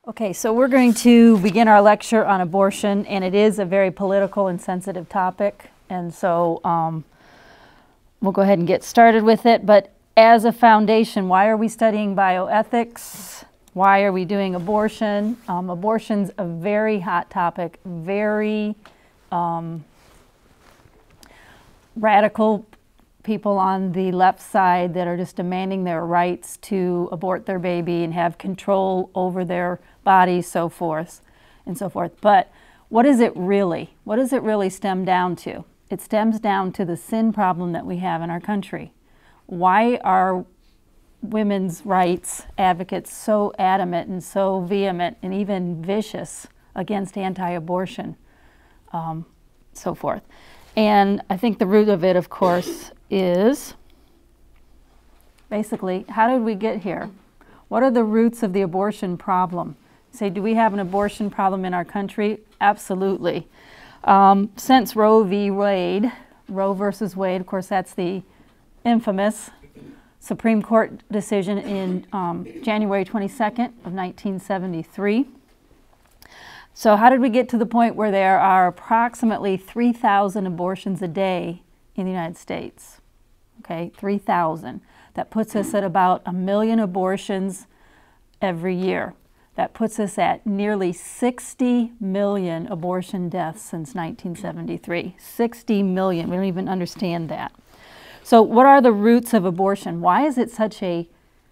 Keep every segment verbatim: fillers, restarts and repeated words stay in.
Okay, so we're going to begin our lecture on abortion, and it is a very political and sensitive topic, and so um, we'll go ahead and get started with it. But as a foundation, why are we studying bioethics? Why are we doing abortion? Um, abortion's a very hot topic, very um, radical people on the left side that are just demanding their rights to abort their baby and have control over their bodies, so forth and so forth. But what is it really? What does it really stem down to? It stems down to the sin problem that we have in our country. Why are women's rights advocates so adamant and so vehement and even vicious against anti-abortion, um, so forth? And I think the root of it, of course, is basically, how did we get here? What are the roots of the abortion problem? Say, do we have an abortion problem in our country? Absolutely. Um, since Roe v. Wade, Roe versus Wade, of course, that's the infamous Supreme Court decision in um, January twenty-second of nineteen seventy-three. So how did we get to the point where there are approximately three thousand abortions a day in the United States? Okay, three thousand. That puts us at about a million abortions every year. That puts us at nearly sixty million abortion deaths since nineteen seventy-three. sixty million, we don't even understand that. So what are the roots of abortion? Why is it such a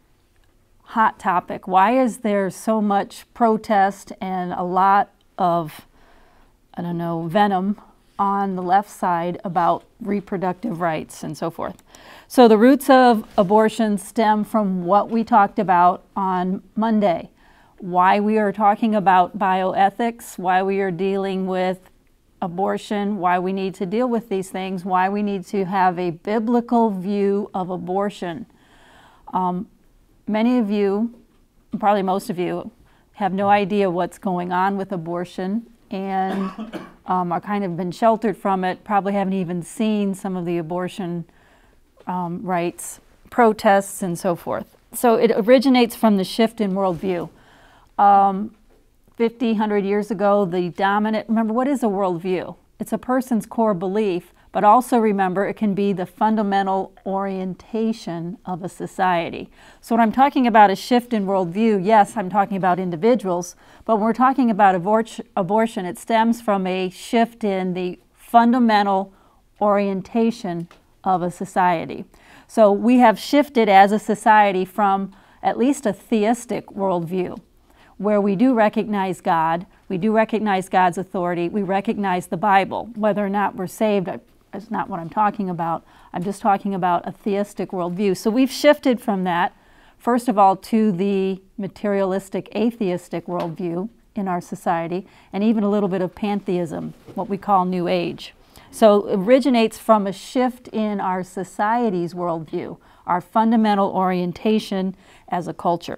hot topic? Why is there so much protest and a lot of, I don't know, venom on the left side about reproductive rights and so forth? So the roots of abortion stem from what we talked about on Monday. Why we are talking about bioethics, why we are dealing with abortion, why we need to deal with these things, why we need to have a biblical view of abortion. Um, many of you, probably most of you, have no idea what's going on with abortion and um, are kind of been sheltered from it, probably haven't even seen some of the abortion um, rights protests and so forth. So it originates from the shift in worldview. Um, fifty, one hundred years ago, the dominant, remember, what is a worldview? It's a person's core belief, but also remember, it can be the fundamental orientation of a society. So when I'm talking about a shift in worldview, yes, I'm talking about individuals, but when we're talking about abor- abortion, it stems from a shift in the fundamental orientation of a society. So we have shifted as a society from at least a theistic worldview, where we do recognize God, we do recognize God's authority, we recognize the Bible. Whether or not we're saved is not what I'm talking about. I'm just talking about a theistic worldview. So we've shifted from that, first of all, to the materialistic, atheistic worldview in our society, and even a little bit of pantheism, what we call New Age. So it originates from a shift in our society's worldview, our fundamental orientation as a culture.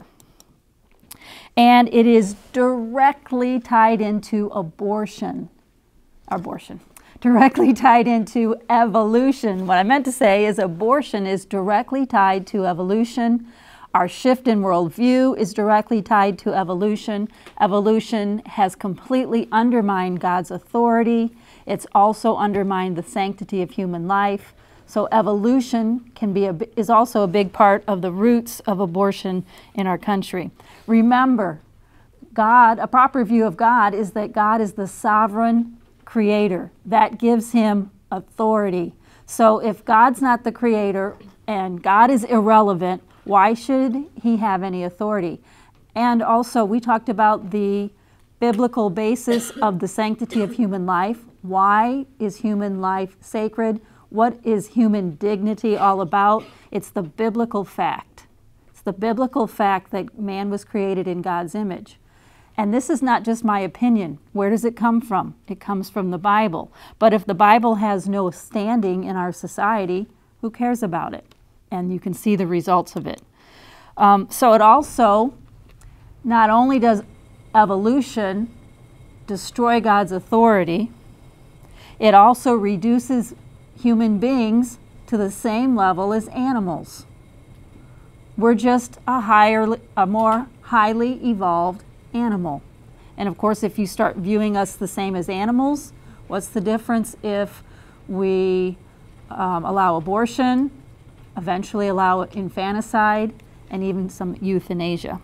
And it is directly tied into abortion, abortion, directly tied into evolution. What I meant to say is abortion is directly tied to evolution. Our shift in worldview is directly tied to evolution. Evolution has completely undermined God's authority. It's also undermined the sanctity of human life. So evolution can be a, is also a big part of the roots of abortion in our country. Remember, God, a proper view of God is that God is the sovereign creator. That gives him authority. So if God's not the creator and God is irrelevant, why should he have any authority? And also, we talked about the biblical basis of the sanctity of human life. Why is human life sacred? What is human dignity all about? It's the biblical fact. It's the biblical fact that man was created in God's image. And this is not just my opinion. Where does it come from? It comes from the Bible. But if the Bible has no standing in our society, who cares about it? And you can see the results of it. Um, so it also, not only does evolution destroy God's authority, it also reduces human beings to the same level as animals. We're just a higher, a more highly evolved animal. And of course, if you start viewing us the same as animals, what's the difference if we um, allow abortion, eventually allow infanticide, and even some euthanasia?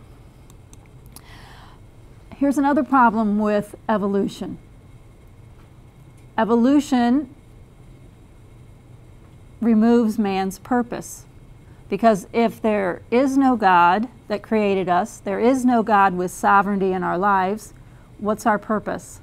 Here's another problem with evolution. Evolution removes man's purpose. Because if there is no God that created us, there is no God with sovereignty in our lives, what's our purpose?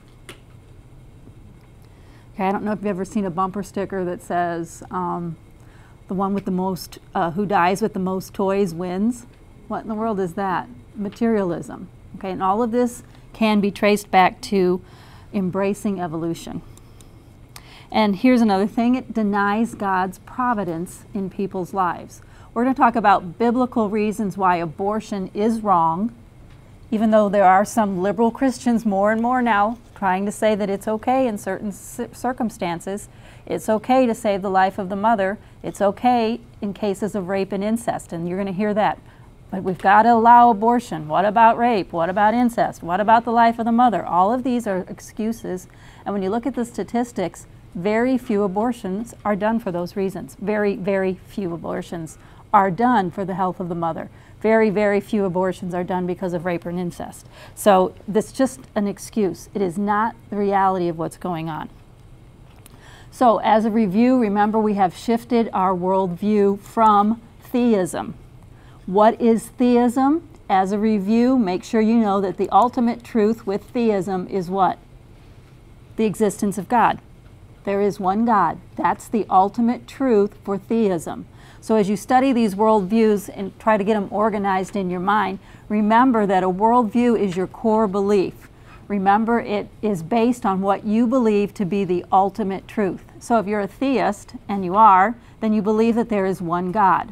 Okay, I don't know if you've ever seen a bumper sticker that says, um, the one with the most, uh, who dies with the most toys wins. What in the world is that? Materialism. Okay, and all of this can be traced back to embracing evolution. And here's another thing, it denies God's providence in people's lives. We're going to talk about biblical reasons why abortion is wrong, even though there are some liberal Christians more and more now trying to say that it's okay in certain circumstances. It's okay to save the life of the mother. It's okay in cases of rape and incest, and you're going to hear that. But we've got to allow abortion. What about rape? What about incest? What about the life of the mother? All of these are excuses, and when you look at the statistics, very few abortions are done for those reasons. Very, very few abortions are done for the health of the mother. Very, very few abortions are done because of rape or incest. So this is just an excuse. It is not the reality of what's going on. So as a review, remember we have shifted our worldview from theism. What is theism? As a review, make sure you know that the ultimate truth with theism is what? The existence of God. There is one God. That's the ultimate truth for theism. So as you study these worldviews and try to get them organized in your mind, remember that a worldview is your core belief. Remember, it is based on what you believe to be the ultimate truth. So if you're a theist, and you are, then you believe that there is one God.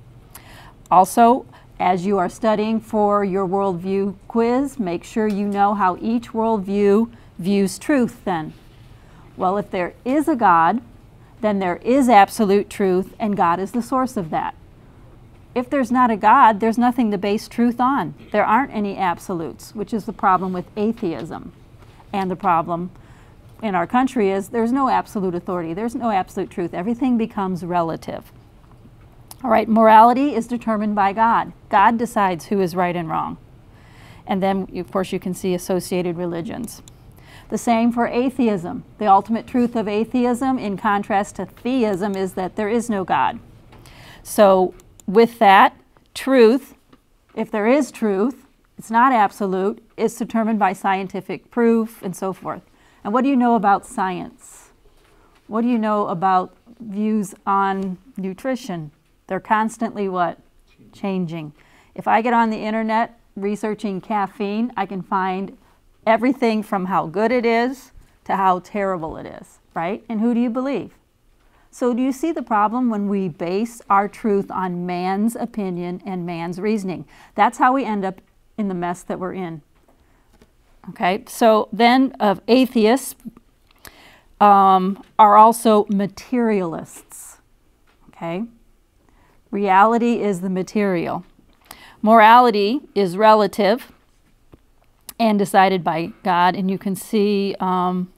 Also, as you are studying for your worldview quiz, make sure you know how each worldview views truth then. Well, if there is a God, then there is absolute truth, and God is the source of that. If there's not a God, there's nothing to base truth on. There aren't any absolutes, which is the problem with atheism. And the problem in our country is there's no absolute authority. There's no absolute truth. Everything becomes relative. All right, morality is determined by God. God decides who is right and wrong. And then, of course, you can see associated religions. The same for atheism. The ultimate truth of atheism, in contrast to theism, is that there is no God. So with that, truth, if there is truth, it's not absolute, it's determined by scientific proof and so forth. And what do you know about science? What do you know about views on nutrition? They're constantly what? Changing. If I get on the internet researching caffeine, I can find everything from how good it is to how terrible it is, right? And who do you believe? So do you see the problem when we base our truth on man's opinion and man's reasoning? That's how we end up in the mess that we're in. Okay, so then of atheists um, are also materialists, okay? Reality is the material. Morality is relative and decided by God, and you can see um,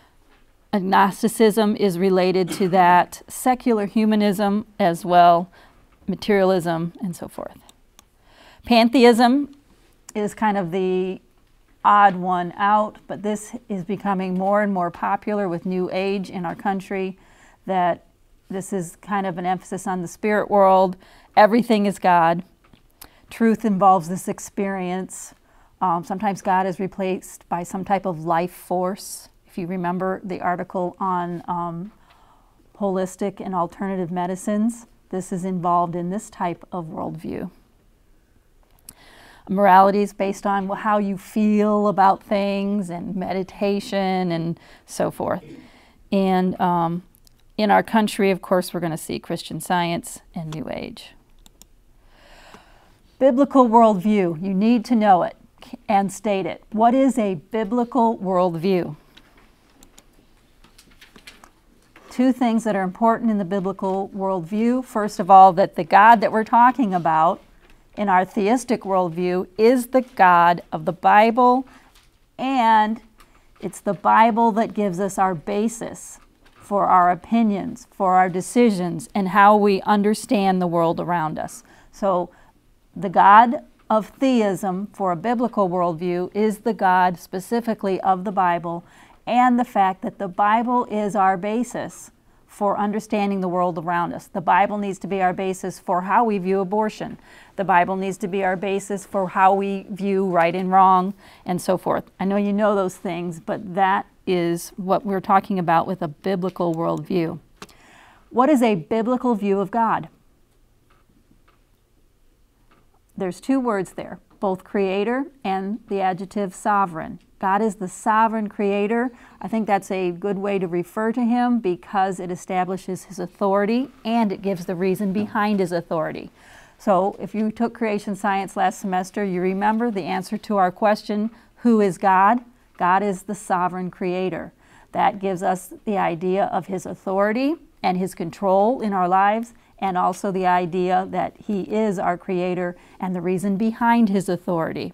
agnosticism is related to that, secular humanism as well, materialism, and so forth. Pantheism is kind of the odd one out, but this is becoming more and more popular with New Age in our country, that this is kind of an emphasis on the spirit world. Everything is God. Truth involves this experience. Um, sometimes God is replaced by some type of life force. If you remember the article on um, holistic and alternative medicines, this is involved in this type of worldview. Morality is based on how you feel about things and meditation and so forth. And um, in our country, of course, we're going to see Christian Science and New Age. Biblical worldview, you need to know it and state it. What is a biblical worldview? Two things that are important in the biblical worldview. First of all, that the God that we're talking about in our theistic worldview is the God of the Bible, and it's the Bible that gives us our basis for our opinions, for our decisions, and how we understand the world around us. So the God of theism for a biblical worldview is the God specifically of the Bible, and the fact that the Bible is our basis for understanding the world around us. The Bible needs to be our basis for how we view abortion. The Bible needs to be our basis for how we view right and wrong, and so forth. I know you know those things, but that is what we're talking about with a biblical worldview. What is a biblical view of God? There's two words there, both creator and the adjective sovereign. God is the sovereign creator. I think that's a good way to refer to him because it establishes his authority and it gives the reason behind his authority. So if you took creation science last semester, you remember the answer to our question, who is God? God is the sovereign creator. That gives us the idea of his authority and his control in our lives, and also the idea that he is our creator and the reason behind his authority.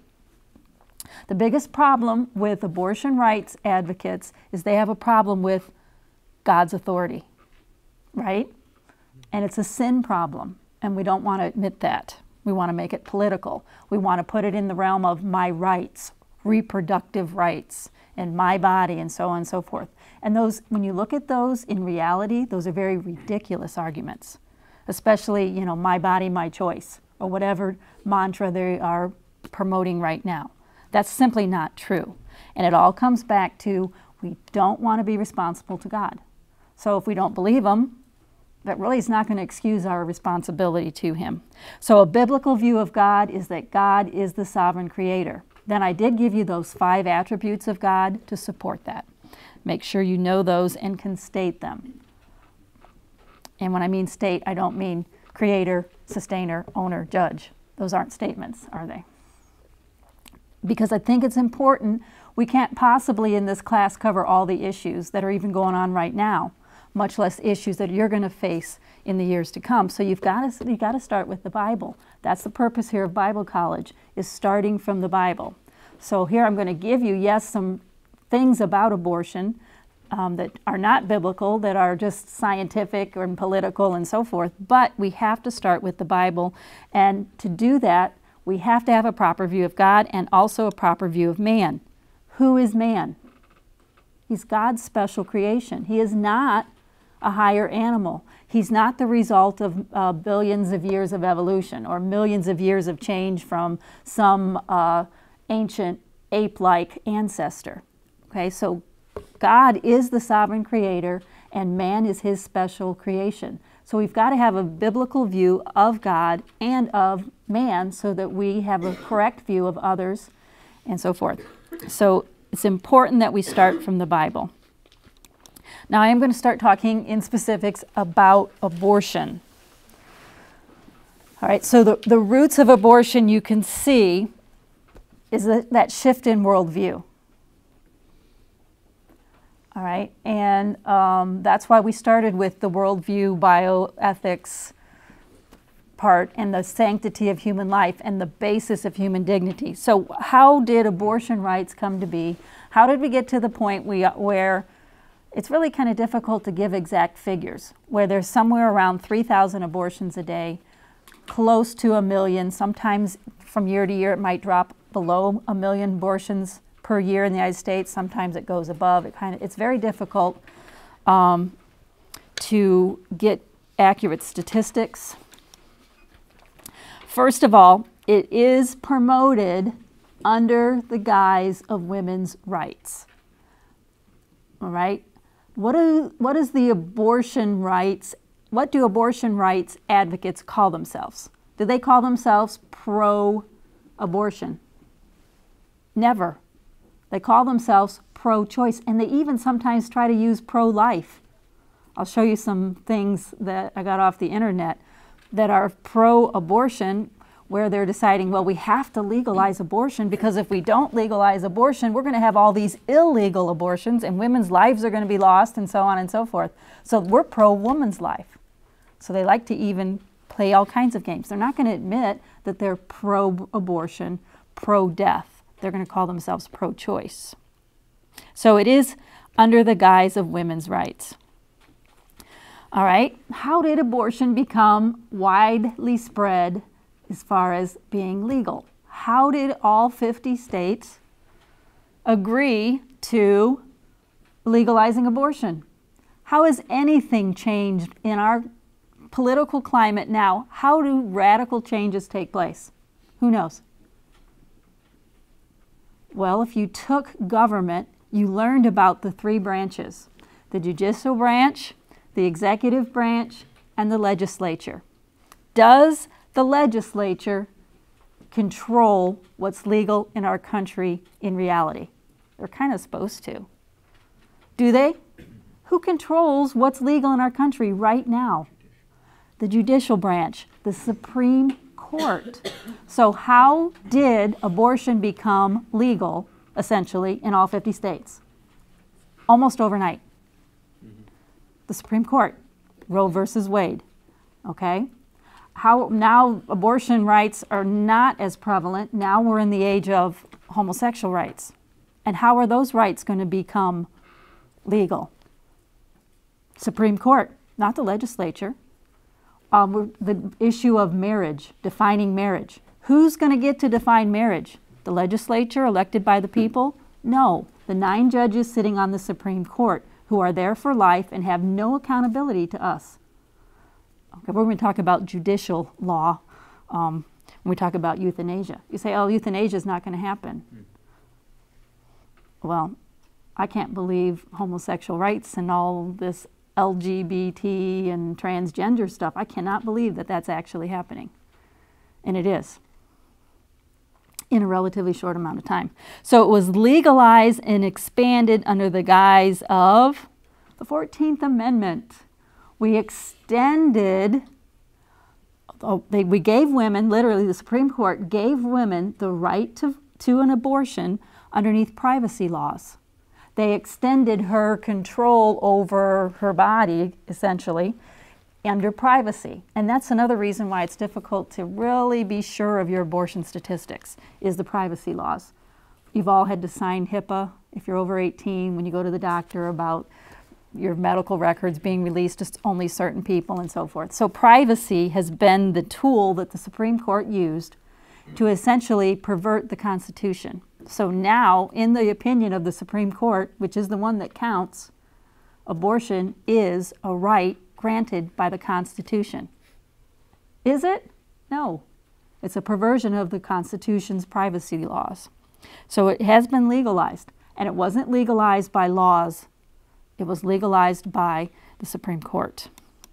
The biggest problem with abortion rights advocates is they have a problem with God's authority, right? And it's a sin problem, and we don't want to admit that. We want to make it political. We want to put it in the realm of my rights, reproductive rights, and my body, and so on and so forth. And those, when you look at those in reality, those are very ridiculous arguments, especially, you know, my body, my choice, or whatever mantra they are promoting right now. That's simply not true. And it all comes back to we don't want to be responsible to God. So if we don't believe him, that really is not going to excuse our responsibility to him. So a biblical view of God is that God is the sovereign creator. Then I did give you those five attributes of God to support that. Make sure you know those and can state them. And when I mean state, I don't mean creator, sustainer, owner, judge. Those aren't statements, are they? Because I think it's important. We can't possibly in this class cover all the issues that are even going on right now, much less issues that you're going to face in the years to come. So you've got to, you've got to start with the Bible. That's the purpose here of Bible College, is starting from the Bible. So here I'm going to give you, yes, some things about abortion um, that are not biblical, that are just scientific or political and so forth, but we have to start with the Bible. And to do that, we have to have a proper view of God and also a proper view of man. Who is man? He's God's special creation. He is not a higher animal. He's not the result of uh, billions of years of evolution or millions of years of change from some uh, ancient ape-like ancestor. Okay, so God is the sovereign creator and man is his special creation. So we've got to have a biblical view of God and of man so that we have a correct view of others and so forth. So it's important that we start from the Bible. Now I am going to start talking in specifics about abortion. All right, so the, the roots of abortion you can see is that, that shift in worldview. All right, and um, that's why we started with the worldview, bioethics part, and the sanctity of human life, and the basis of human dignity. So how did abortion rights come to be? How did we get to the point we, where it's really kind of difficult to give exact figures, where there's somewhere around three thousand abortions a day, close to a million, sometimes from year to year it might drop below a million abortions per year in the United States. Sometimes it goes above. It kind of, it's very difficult um, to get accurate statistics. First of all, it is promoted under the guise of women's rights. All right? What do, what is the abortion rights, what do abortion rights advocates call themselves? Do they call themselves pro-abortion? Never. They call themselves pro-choice, and they even sometimes try to use pro-life. I'll show you some things that I got off the internet that are pro-abortion, where they're deciding, well, we have to legalize abortion because if we don't legalize abortion, we're going to have all these illegal abortions and women's lives are going to be lost and so on and so forth. So we're pro-woman's life. So they like to even play all kinds of games. They're not going to admit that they're pro-abortion, pro-death. They're going to call themselves pro-choice. So it is under the guise of women's rights. All right, how did abortion become widely spread as far as being legal? How did all fifty states agree to legalizing abortion? How has anything changed in our political climate now? How do radical changes take place? Who knows? Well, if you took government, you learned about the three branches: the judicial branch, the executive branch, and the legislature. Does the legislature control what's legal in our country in reality? They're kind of supposed to. Do they? Who controls what's legal in our country right now? The judicial branch, the Supreme Court. So how did abortion become legal, essentially, in all fifty states? Almost overnight. The Supreme Court, Roe versus Wade, okay? How now abortion rights are not as prevalent. Now we're in the age of homosexual rights. And how are those rights going to become legal? Supreme Court, not the legislature. Um, the issue of marriage, defining marriage. Who's going to get to define marriage? The legislature elected by the people? No, the nine judges sitting on the Supreme Court who are there for life and have no accountability to us. Okay, we're going to talk about judicial law um, when we talk about euthanasia. You say, oh, euthanasia is not going to happen. Mm. Well, I can't believe homosexual rights and all this L G B T and transgender stuff. I cannot believe that that's actually happening. And it is, in a relatively short amount of time. So it was legalized and expanded under the guise of the fourteenth Amendment. We extended, oh, they, we gave women, literally the Supreme Court gave women the right to, to an abortion underneath privacy laws. They extended her control over her body, essentially, under privacy. And that's another reason why it's difficult to really be sure of your abortion statistics, is the privacy laws. You've all had to sign HIPAA if you're over eighteen when you go to the doctor about your medical records being released to only certain people and so forth. So privacy has been the tool that the Supreme Court used to essentially pervert the Constitution. So now, in the opinion of the Supreme Court, which is the one that counts, abortion is a right granted by the Constitution. Is it? No. It's a perversion of the Constitution's privacy laws. So it has been legalized, and it wasn't legalized by laws. It was legalized by the Supreme Court.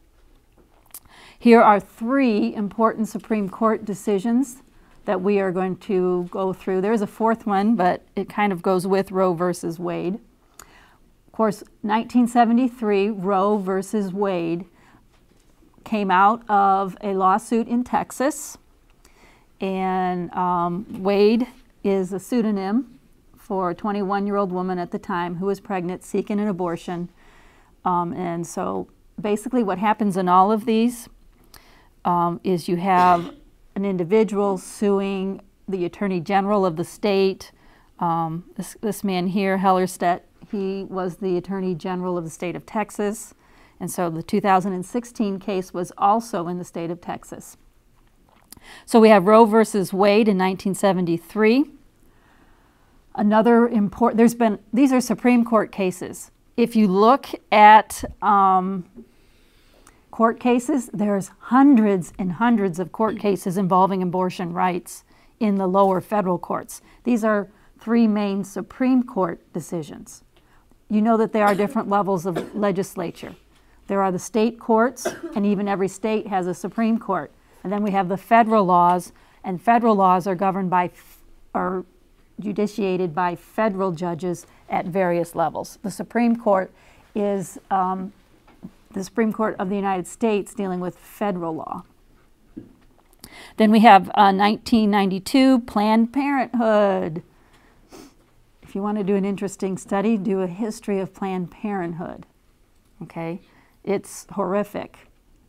Here are three important Supreme Court decisions that we are going to go through. There's a fourth one, but it kind of goes with Roe versus Wade. Of course, nineteen seventy-three, Roe versus Wade came out of a lawsuit in Texas. And um, Wade is a pseudonym for a twenty-one-year-old woman at the time who was pregnant, seeking an abortion. Um, and so basically what happens in all of these um, is you have an individual suing the Attorney General of the state. Um, this, this man here, Hellerstedt, he was the Attorney General of the state of Texas. And so the two thousand sixteen case was also in the state of Texas. So we have Roe versus Wade in nineteen seventy-three. Another important, there's been, these are Supreme Court cases. If you look at um, court cases, there's hundreds and hundreds of court cases involving abortion rights in the lower federal courts. These are three main Supreme Court decisions. You know that there are different levels of legislature. There are the state courts, and even every state has a Supreme Court. And then we have the federal laws, and federal laws are governed by, are judiciated by federal judges at various levels. The Supreme Court is um, the Supreme Court of the United States dealing with federal law. Then we have uh, nineteen ninety-two, Planned Parenthood. If you want to do an interesting study, do a history of Planned Parenthood. Okay, it's horrific.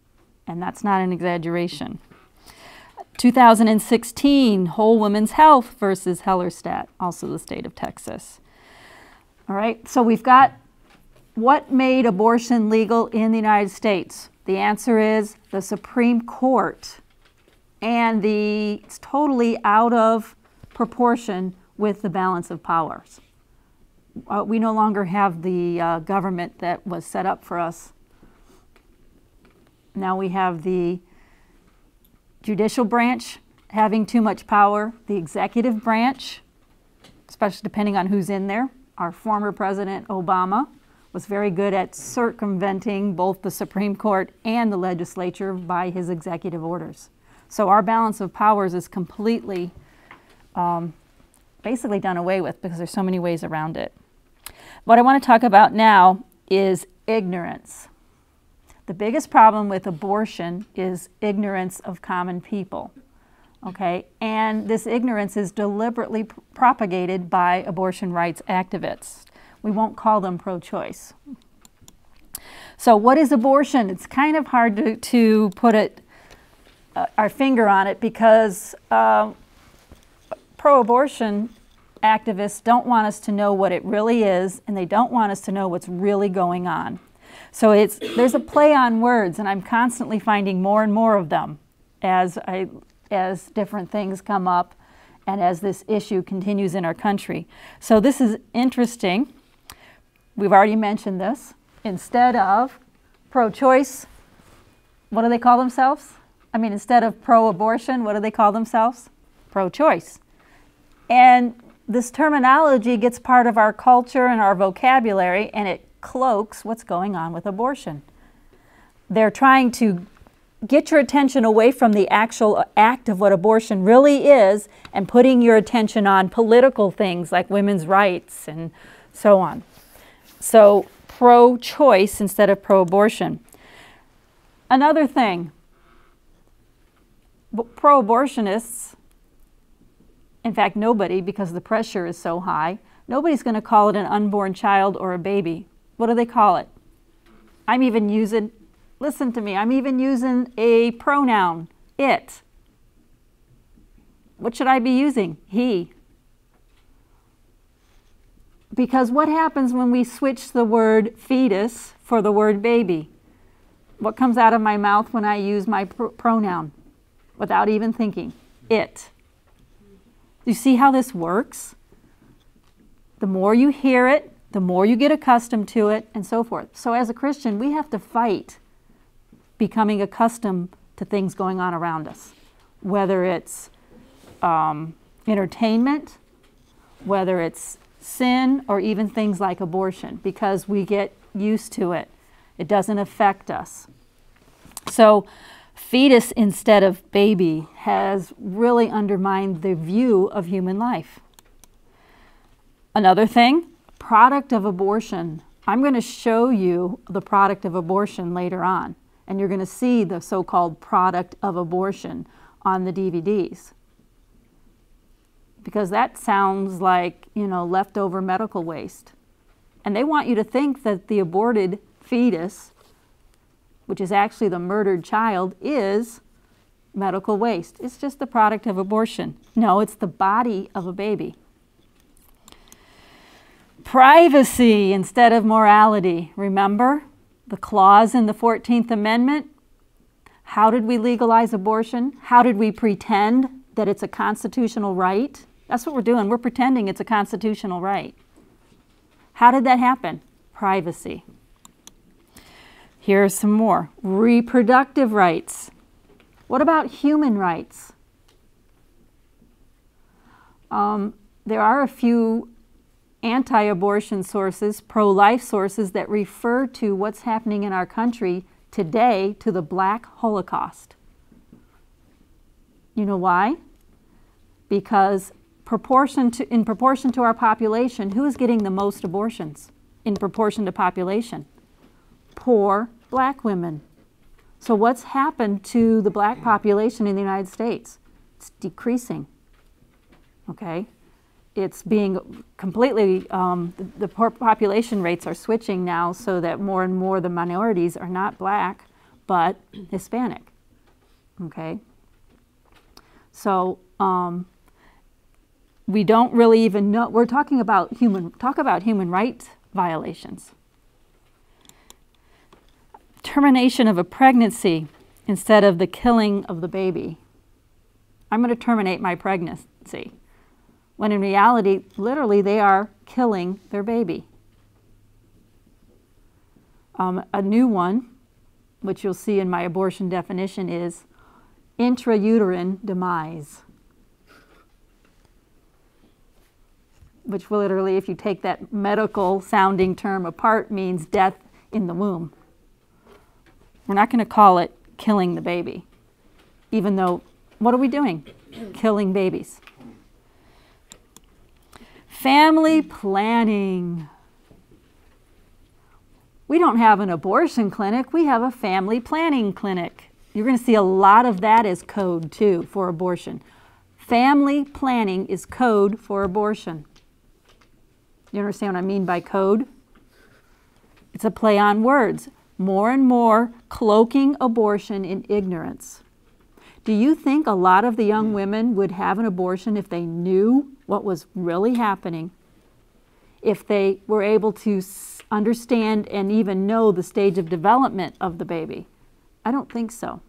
and that's not an exaggeration. two thousand sixteen, Whole Women's Health versus Hellerstedt, also the state of Texas. All right, so we've got what made abortion legal in the United States. The answer is the Supreme Court, and the, it's totally out of proportion with the balance of powers. Uh, we no longer have the uh, government that was set up for us. Now we have the judicial branch having too much power, the executive branch, especially depending on who's in there. Our former President Obama was very good at circumventing both the Supreme Court and the legislature by his executive orders. So our balance of powers is completely um, basically done away with because there's so many ways around it. What I want to talk about now is ignorance. The biggest problem with abortion is ignorance of common people, okay? And this ignorance is deliberately pr- propagated by abortion rights activists. We won't call them pro-choice. So what is abortion? It's kind of hard to, to put it, uh, our finger on it because uh, pro-abortion activists don't want us to know what it really is, and they don't want us to know what's really going on. So it's, there's a play on words, and I'm constantly finding more and more of them as, I, as different things come up and as this issue continues in our country. So this is interesting. We've already mentioned this. Instead of pro-choice, what do they call themselves? I mean, instead of pro-abortion, what do they call themselves? Pro-choice. And this terminology gets part of our culture and our vocabulary, and it cloaks what's going on with abortion. They're trying to get your attention away from the actual act of what abortion really is and putting your attention on political things like women's rights and so on. So pro-choice instead of pro-abortion. Another thing, pro-abortionists, in fact nobody, because the pressure is so high, nobody's going to call it an unborn child or a baby. What do they call it? I'm even using, listen to me, I'm even using a pronoun, it. What should I be using? He. Because what happens when we switch the word fetus for the word baby? What comes out of my mouth when I use my pr pronoun without even thinking? It. You see how this works? The more you hear it, the more you get accustomed to it, and so forth. So as a Christian, we have to fight becoming accustomed to things going on around us, whether it's um, entertainment, whether it's sin, or even things like abortion, because we get used to it. It doesn't affect us. So fetus instead of baby has really undermined the view of human life. Another thing, product of abortion. I'm going to show you the product of abortion later on, and you're going to see the so-called product of abortion on the D V Ds. Because that sounds like, you know, leftover medical waste. And they want you to think that the aborted fetus, which is actually the murdered child, is medical waste. It's just the product of abortion. No, it's the body of a baby. Privacy instead of morality. Remember the clause in the fourteenth Amendment? How did we legalize abortion? How did we pretend that it's a constitutional right? That's what we're doing. We're pretending it's a constitutional right. How did that happen? Privacy. Here's some more. Reproductive rights. What about human rights? Um, there are a few anti-abortion sources, pro-life sources, that refer to what's happening in our country today to the Black Holocaust. You know why? Because proportion to, in proportion to our population, who is getting the most abortions in proportion to population? Poor black women. So what's happened to the black population in the United States? It's decreasing, okay? It's being completely, um, the, the population rates are switching now so that more and more the minorities are not black, but Hispanic. Okay? So um, we don't really even know. We're talking about human, talk about human rights violations. Termination of a pregnancy instead of the killing of the baby. I'm going to terminate my pregnancy. When in reality, literally, they are killing their baby. Um, a new one, which you'll see in my abortion definition, is intrauterine demise. Which will literally, if you take that medical sounding term apart, means death in the womb. We're not going to call it killing the baby, even though, what are we doing? Killing babies. Family planning. We don't have an abortion clinic, we have a family planning clinic. You're going to see a lot of that as code too for abortion. Family planning is code for abortion. You understand what I mean by code? It's a play on words. More and more cloaking abortion in ignorance. Do you think a lot of the young women would have an abortion if they knew what was really happening? If they were able to understand and even know the stage of development of the baby? I don't think so.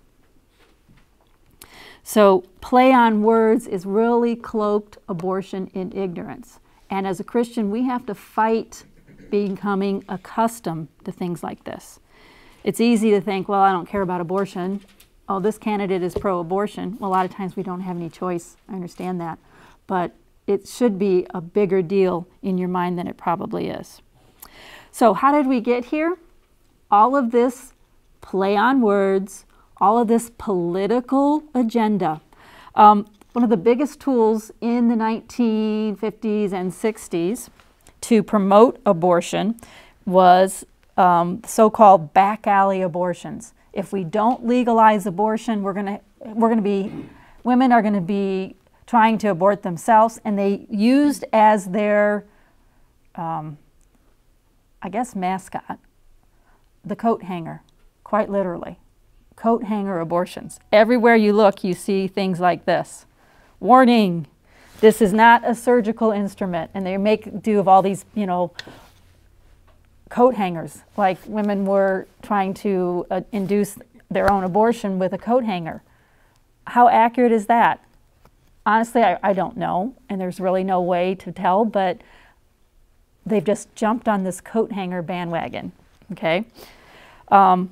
So play on words is really cloaked abortion in ignorance. And as a Christian, we have to fight becoming accustomed to things like this. It's easy to think, well, I don't care about abortion. Oh, this candidate is pro-abortion. Well, a lot of times we don't have any choice. I understand that. But it should be a bigger deal in your mind than it probably is. So how did we get here? All of this play on words, all of this political agenda. Um, one of the biggest tools in the nineteen fifties and sixties to promote abortion was um, so-called back alley abortions. If we don't legalize abortion, we're gonna we're gonna be women are gonna be trying to abort themselves, and they used as their um, I guess mascot the coat hanger, quite literally. Coat hanger abortions. Everywhere you look, you see things like this. Warning, this is not a surgical instrument. And they make do of all these, you know, coat hangers, like women were trying to uh, induce their own abortion with a coat hanger. How accurate is that? Honestly, I, I don't know, and there's really no way to tell, but they've just jumped on this coat hanger bandwagon, okay? Um,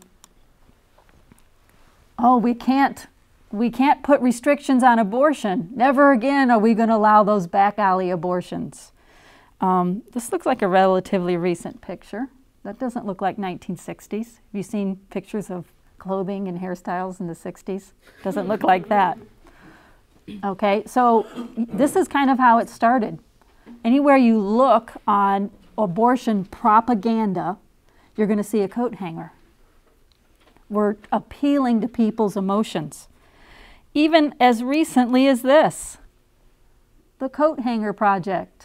oh, we can't, we can't put restrictions on abortion. Never again are we going to allow those back alley abortions. Um, this looks like a relatively recent picture. That doesn't look like nineteen sixties. Have you seen pictures of clothing and hairstyles in the sixties? Doesn't look like that. Okay, so this is kind of how it started. Anywhere you look on abortion propaganda, you're going to see a coat hanger. We're appealing to people's emotions. Even as recently as this, the Coat Hanger Project.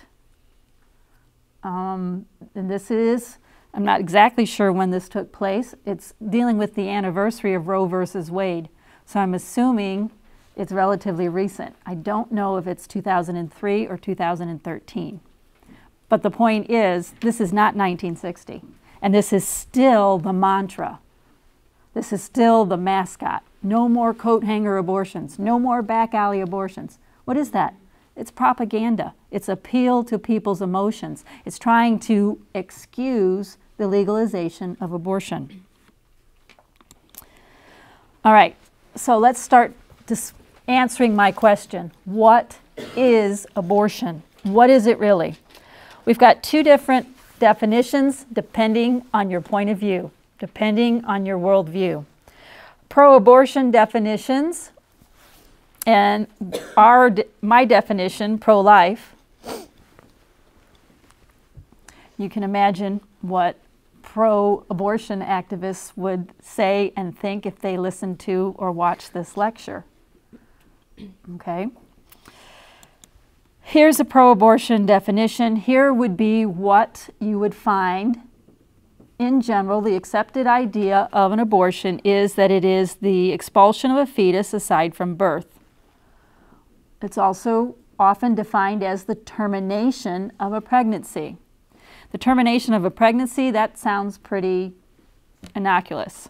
Um, and this is, I'm not exactly sure when this took place. It's dealing with the anniversary of Roe versus Wade. So I'm assuming it's relatively recent. I don't know if it's two thousand three or two thousand thirteen. But the point is, this is not nineteen sixty. And this is still the mantra. This is still the mascot. No more coat hanger abortions. No more back alley abortions. What is that? It's propaganda. It's appeal to people's emotions. It's trying to excuse the legalization of abortion. All right, so let's start dis- answering my question. What is abortion? What is it really? We've got two different definitions depending on your point of view, depending on your worldview. Pro-abortion definitions, and our my definition, pro-life. You can imagine what pro-abortion activists would say and think if they listened to or watched this lecture. Okay. Here's a pro-abortion definition. Here would be what you would find in general, the accepted idea of an abortion is that it is the expulsion of a fetus aside from birth. It's also often defined as the termination of a pregnancy. The termination of a pregnancy, that sounds pretty innocuous.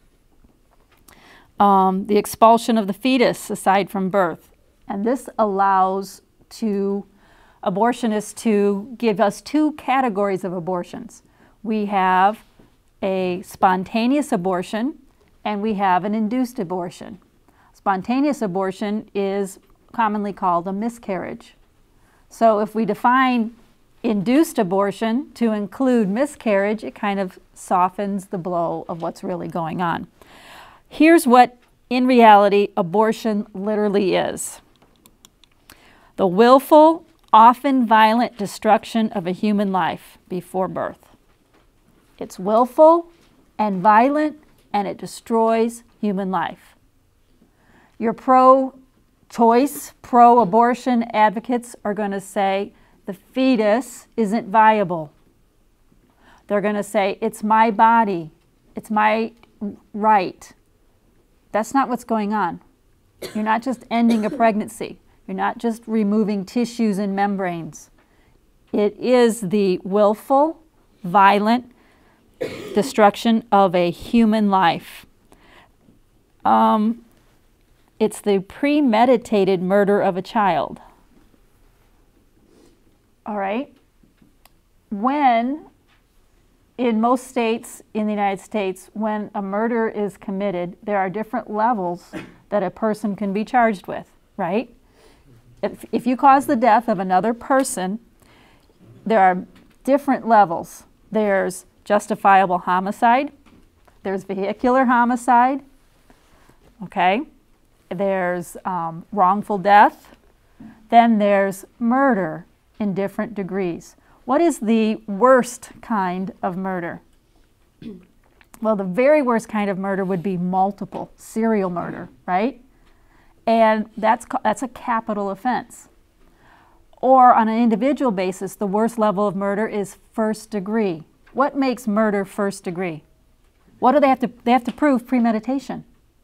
Um, the expulsion of the fetus aside from birth. And this allows to abortionists to give us two categories of abortions. We have a spontaneous abortion and we have an induced abortion. Spontaneous abortion is commonly called a miscarriage. So if we define induced abortion to include miscarriage, it kind of softens the blow of what's really going on. Here's what, in reality, abortion literally is. The willful, often violent destruction of a human life before birth. It's willful and violent, and it destroys human life. Your pro-choice, pro-abortion advocates are going to say the fetus isn't viable. They're going to say it's my body, it's my right. That's not what's going on. You're not just ending a pregnancy. You're not just removing tissues and membranes. It is the willful, violent destruction of a human life. Um, it's the premeditated murder of a child. All right? When, in most states in the United States, when a murder is committed, there are different levels that a person can be charged with, right? If, if you cause the death of another person, there are different levels. There's justifiable homicide, there's vehicular homicide, okay? There's um, wrongful death, then there's murder in different degrees. What is the worst kind of murder? Well, the very worst kind of murder would be multiple, serial murder, right? And that's, that's a capital offense. Or on an individual basis, the worst level of murder is first degree. What makes murder first degree? What do they have to, they have to prove? Premeditation.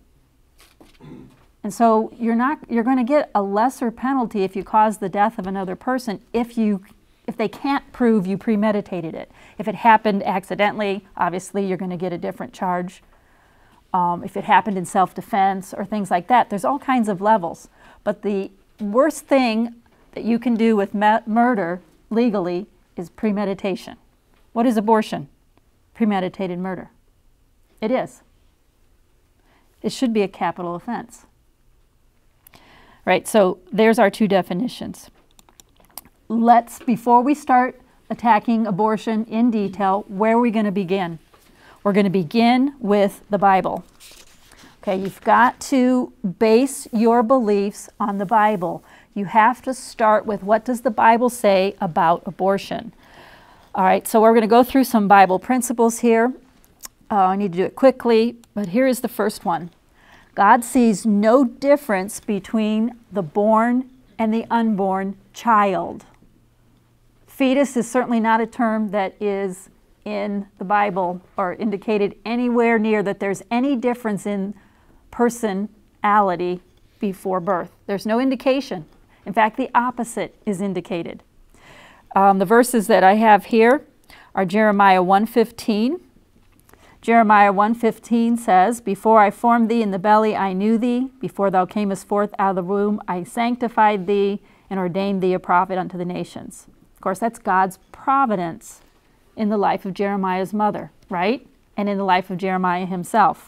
And so you're not, you're going to get a lesser penalty if you cause the death of another person if you, if they can't prove you premeditated it. If it happened accidentally, obviously you're going to get a different charge. Um, if it happened in self-defense or things like that, there's all kinds of levels. But the worst thing that you can do with murder legally is premeditation. What is abortion? Premeditated murder. It is. It should be a capital offense. Right, so there's our two definitions. Let's, before we start attacking abortion in detail, where are we going to begin? We're going to begin with the Bible. Okay, you've got to base your beliefs on the Bible. You have to start with what does the Bible say about abortion. All right, so we're going to go through some Bible principles here. Uh, I need to do it quickly, but here is the first one. God sees no difference between the born and the unborn child. Fetus is certainly not a term that is in the Bible or indicated anywhere near that there's any difference in personality before birth. There's no indication. In fact, the opposite is indicated. Um, the verses that I have here are Jeremiah one fifteen. Jeremiah one fifteen says, "Before I formed thee in the belly, I knew thee. Before thou camest forth out of the womb, I sanctified thee and ordained thee a prophet unto the nations." Of course, that's God's providence in the life of Jeremiah's mother, right? And in the life of Jeremiah himself.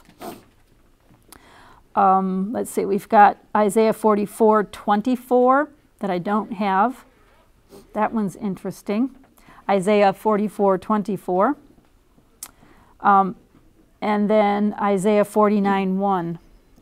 Um, let's see, we've got Isaiah forty-four twenty-four that I don't have. That one's interesting. Isaiah forty-four twenty-four. Um, and then Isaiah forty-nine one.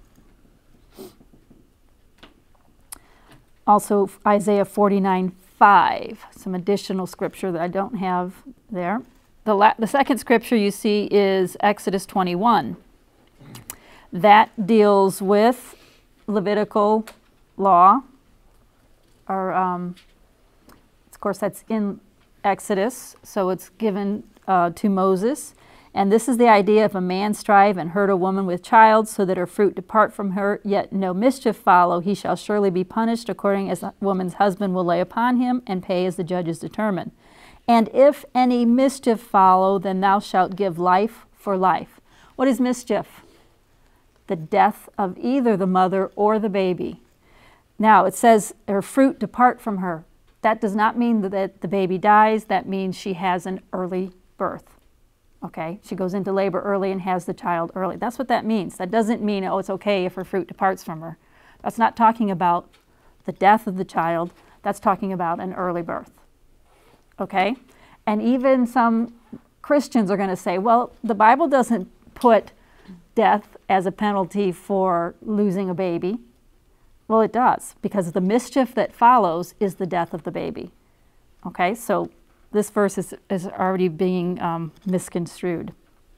Also Isaiah forty-nine five, some additional scripture that I don't have there. The, la the second scripture you see is Exodus twenty-one. That deals with Levitical law, or um, of course that's in Exodus, so it's given uh, to Moses. And this is the idea: if a man strive and hurt a woman with child, so that her fruit depart from her, yet no mischief follow, he shall surely be punished according as the woman's husband will lay upon him, and pay as the judges determine. And if any mischief follow, then thou shalt give life for life. What is mischief? The death of either the mother or the baby. Now, it says her fruit depart from her. That does not mean that the baby dies. That means she has an early birth. Okay, she goes into labor early and has the child early. That's what that means. That doesn't mean, oh, it's okay if her fruit departs from her. That's not talking about the death of the child. That's talking about an early birth. Okay, and even some Christians are going to say, well, the Bible doesn't put death as a penalty for losing a baby. Well, it does, because the mischief that follows is the death of the baby. Okay, so this verse is, is already being um, misconstrued.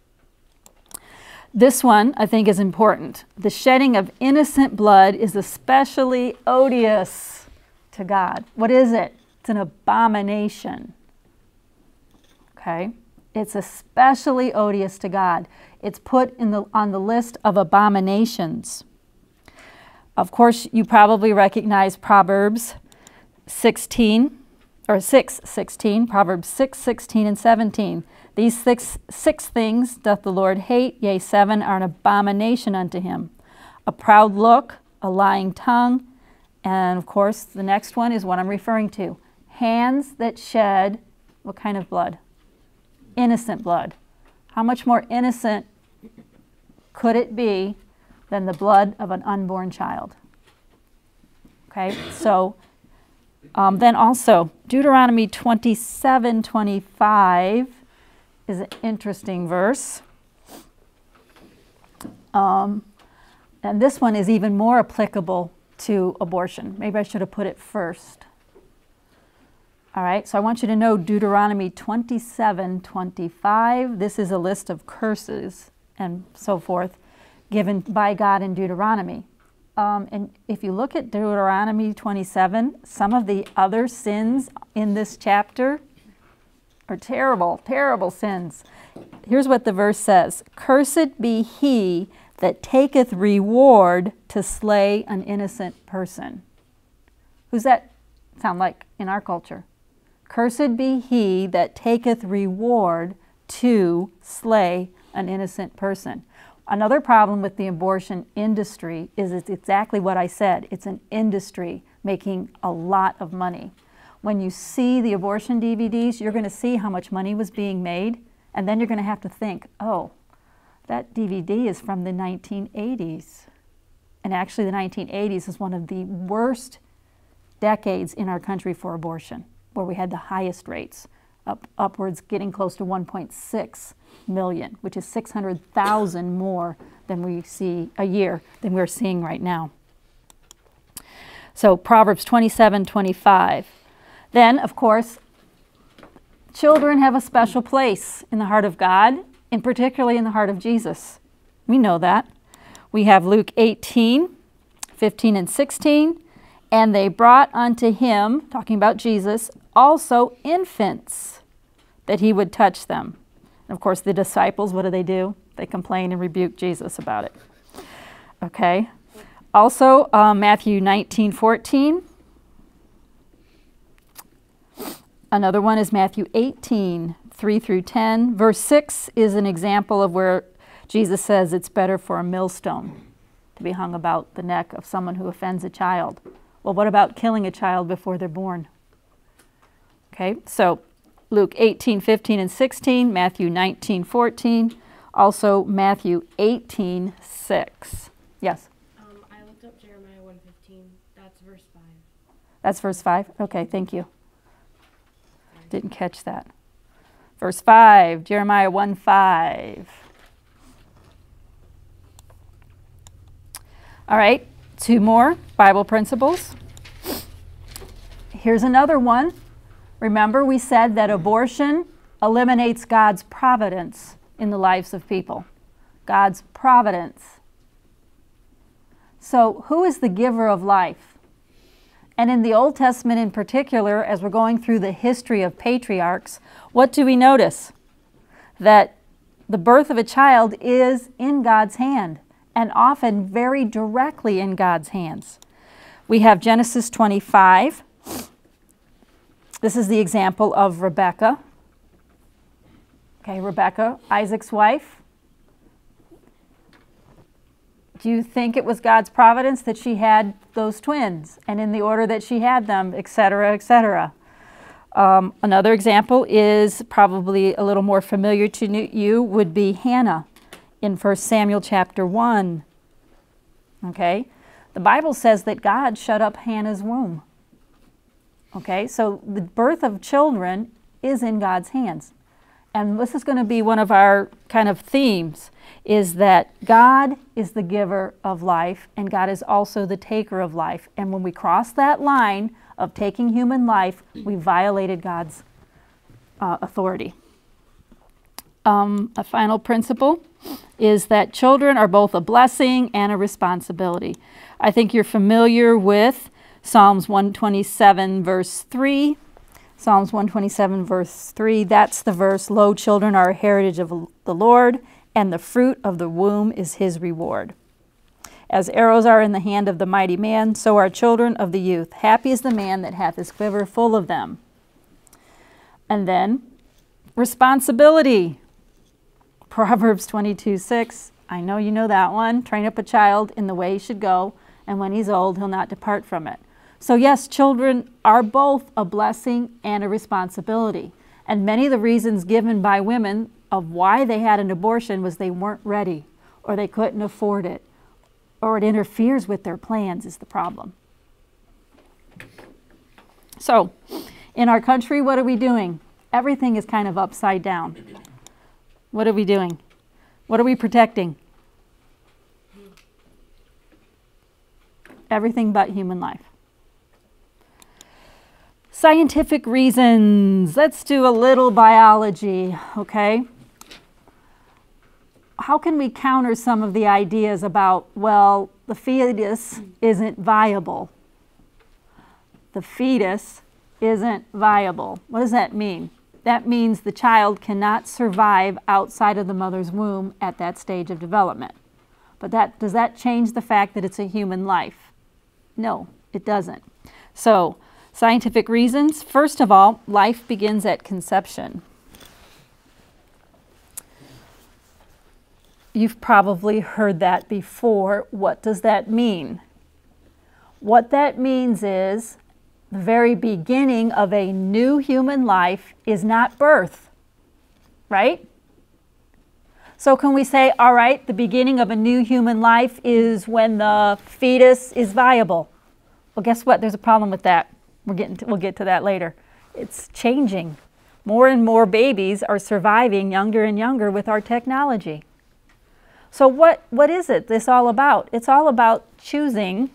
This one, I think, is important. The shedding of innocent blood is especially odious to God. What is it? It's an abomination. Okay? It's especially odious to God. It's put in the, on the list of abominations. Of course, you probably recognize Proverbs sixteen, or six sixteen, Proverbs six sixteen and seventeen. These six, six things doth the Lord hate, yea, seven are an abomination unto him: a proud look, a lying tongue, and of course, the next one is what I'm referring to: hands that shed what kind of blood? Innocent blood. How much more innocent could it be than the blood of an unborn child? Okay, so um, then also Deuteronomy twenty-seven twenty-five is an interesting verse. Um, and this one is even more applicable to abortion. Maybe I should have put it first. All right, so I want you to know Deuteronomy twenty-seven twenty-five. This is a list of curses and so forth given by God in Deuteronomy. Um, and if you look at Deuteronomy twenty-seven, some of the other sins in this chapter are terrible, terrible sins. Here's what the verse says: "Cursed be he that taketh reward to slay an innocent person." Who's that sound like in our culture? Cursed be he that taketh reward to slay an innocent person. Another problem with the abortion industry is it's exactly what I said. It's an industry making a lot of money. When you see the abortion D V Ds, you're going to see how much money was being made, and then you're going to have to think, oh, that D V D is from the nineteen eighties. And actually the nineteen eighties is one of the worst decades in our country for abortion, where we had the highest rates, up upwards getting close to one point six million, which is six hundred thousand more than we see a year than we're seeing right now. So Proverbs twenty-seven twenty-five. Then, of course, children have a special place in the heart of God, and particularly in the heart of Jesus. We know that. We have Luke eighteen, fifteen and sixteen. "And they brought unto him," talking about Jesus, "also infants, that he would touch them." And of course, the disciples, what do they do? They complain and rebuke Jesus about it. Okay. Also, uh, Matthew nineteen fourteen. Another one is Matthew eighteen, three through ten. Verse six is an example of where Jesus says it's better for a millstone to be hung about the neck of someone who offends a child. Well, what about killing a child before they're born? Okay, so Luke eighteen, fifteen, and sixteen, Matthew nineteen, fourteen, also Matthew eighteen, six. Yes? Um, I looked up Jeremiah one fifteen. That's verse five. That's verse five? Okay, thank you. Didn't catch that. Verse five, Jeremiah one five. All right, two more Bible principles. Here's another one. Remember, we said that abortion eliminates God's providence in the lives of people. God's providence. So, who is the giver of life? And in the Old Testament in particular, as we're going through the history of patriarchs, what do we notice? That the birth of a child is in God's hand, and often very directly in God's hands. We have Genesis twenty-five. This is the example of Rebekah. Okay, Rebekah, Isaac's wife. Do you think it was God's providence that she had those twins, and in the order that she had them, et cetera, et cetera? Um, another example is probably a little more familiar to you, would be Hannah in First Samuel chapter one. Okay, the Bible says that God shut up Hannah's womb. Okay, so the birth of children is in God's hands. And this is going to be one of our kind of themes, is that God is the giver of life, and God is also the taker of life. And when we cross that line of taking human life, we violated God's uh, authority. Um, a final principle is that children are both a blessing and a responsibility. I think you're familiar with Psalms one twenty-seven, verse three. Psalms one twenty-seven, verse three, that's the verse, "Lo, children are a heritage of the Lord, and the fruit of the womb is his reward. As arrows are in the hand of the mighty man, so are children of the youth. Happy is the man that hath his quiver full of them." And then, responsibility. Proverbs twenty-two, six, I know you know that one. "Train up a child in the way he should go, and when he's old, he'll not depart from it." So yes, children are both a blessing and a responsibility. And many of the reasons given by women of why they had an abortion was they weren't ready, or they couldn't afford it, or it interferes with their plans is the problem. So, in our country, what are we doing? Everything is kind of upside down. What are we doing? What are we protecting? Everything but human life. Scientific reasons. Let's do a little biology, okay? How can we counter some of the ideas about, well, the fetus isn't viable? The fetus isn't viable. What does that mean? That means the child cannot survive outside of the mother's womb at that stage of development. But that, does that change the fact that it's a human life? No, it doesn't. So, scientific reasons. First of all, life begins at conception. You've probably heard that before. What does that mean? What that means is the very beginning of a new human life is not birth, right? So can we say, all right, the beginning of a new human life is when the fetus is viable? Well, guess what? There's a problem with that. We're getting to, we'll get to that later. It's changing. More and more babies are surviving younger and younger with our technology. So what, what is it this all about? It's all about choosing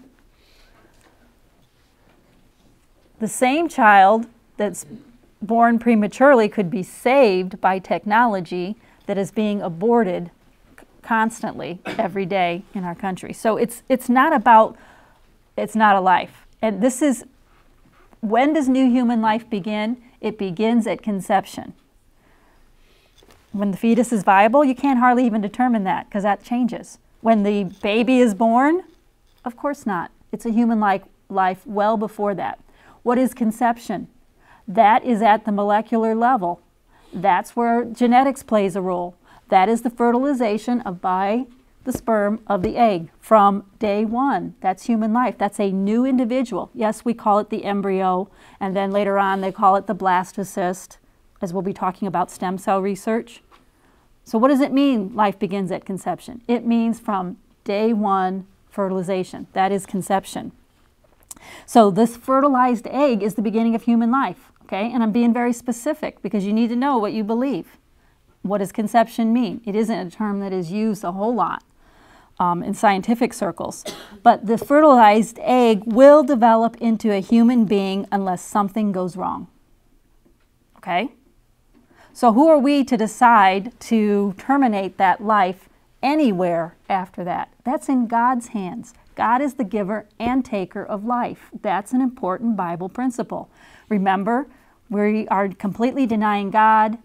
the same child that's born prematurely could be saved by technology that is being aborted constantly every day in our country. So it's, it's not about, it's not a life. And this is, when does new human life begin? It begins at conception. When the fetus is viable, you can't hardly even determine that because that changes. When the baby is born, of course not. It's a human like life well before that. What is conception? That is at the molecular level. That's where genetics plays a role. That is the fertilization of by the sperm of the egg from day one. That's human life. That's a new individual. Yes, we call it the embryo, and then later on they call it the blastocyst, as we'll be talking about stem cell research. So what does it mean life begins at conception? It means from day one fertilization. That is conception. So this fertilized egg is the beginning of human life, okay? And I'm being very specific because you need to know what you believe. What does conception mean? It isn't a term that is used a whole lot um, in scientific circles. But the fertilized egg will develop into a human being unless something goes wrong, okay? So who are we to decide to terminate that life anywhere after that? That's in God's hands. God is the giver and taker of life. That's an important Bible principle. Remember, we are completely denying God.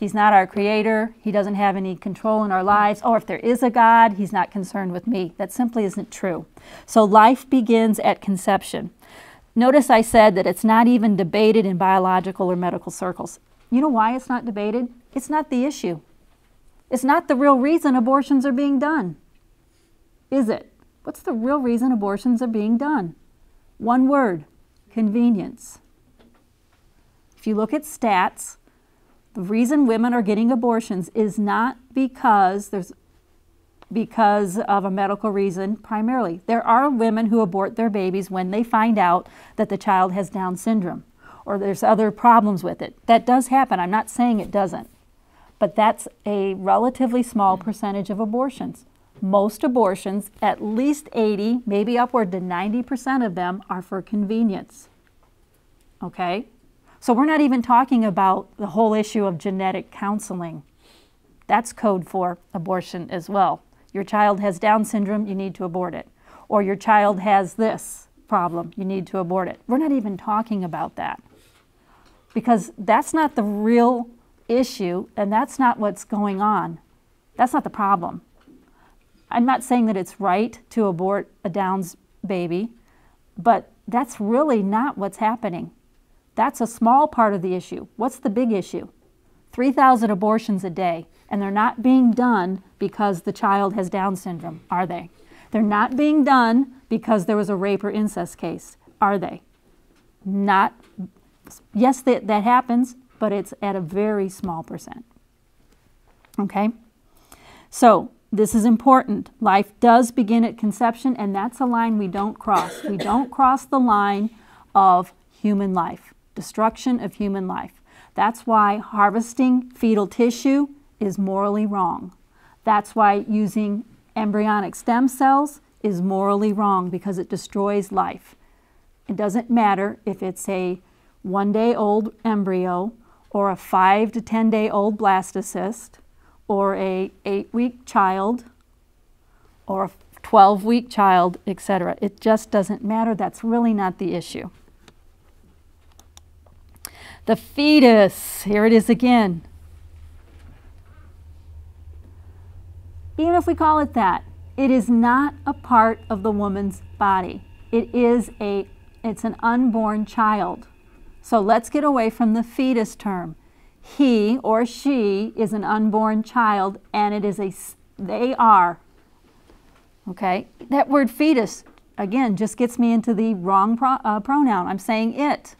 He's not our creator. He doesn't have any control in our lives. Or if there is a God, he's not concerned with me. That simply isn't true. So life begins at conception. Notice I said that it's not even debated in biological or medical circles. You know why it's not debated? It's not the issue. It's not the real reason abortions are being done. Is it? What's the real reason abortions are being done? One word: convenience. If you look at stats, the reason women are getting abortions is not because there's because of a medical reason primarily. There are women who abort their babies when they find out that the child has Down syndrome or there's other problems with it. That does happen. I'm not saying it doesn't. But that's a relatively small percentage of abortions. Most abortions, at least eighty, maybe upward to ninety percent of them, are for convenience. Okay? So we're not even talking about the whole issue of genetic counseling. That's code for abortion as well. Your child has Down syndrome, you need to abort it. Or your child has this problem, you need to abort it. We're not even talking about that. Because that's not the real issue, and that's not what's going on. That's not the problem. I'm not saying that it's right to abort a Down's baby, but that's really not what's happening. That's a small part of the issue. What's the big issue? three thousand abortions a day, and they're not being done because the child has Down syndrome, are they? They're not being done because there was a rape or incest case, are they? Not. Yes, that, that happens, but it's at a very small percent. Okay? So, this is important. Life does begin at conception, and that's a line we don't cross. We don't cross the line of human life, destruction of human life. That's why harvesting fetal tissue is morally wrong. That's why using embryonic stem cells is morally wrong, because it destroys life. It doesn't matter if it's a one-day-old embryo or a five to ten-day-old blastocyst or a eight-week child or a twelve-week child, et cetera. It just doesn't matter. That's really not the issue. The fetus, here it is again. Even if we call it that, it is not a part of the woman's body. It is a, it's an unborn child. So let's get away from the fetus term. He or she is an unborn child, and it is a, they are. Okay? That word fetus, again, just gets me into the wrong pro, uh, pronoun. I'm saying it.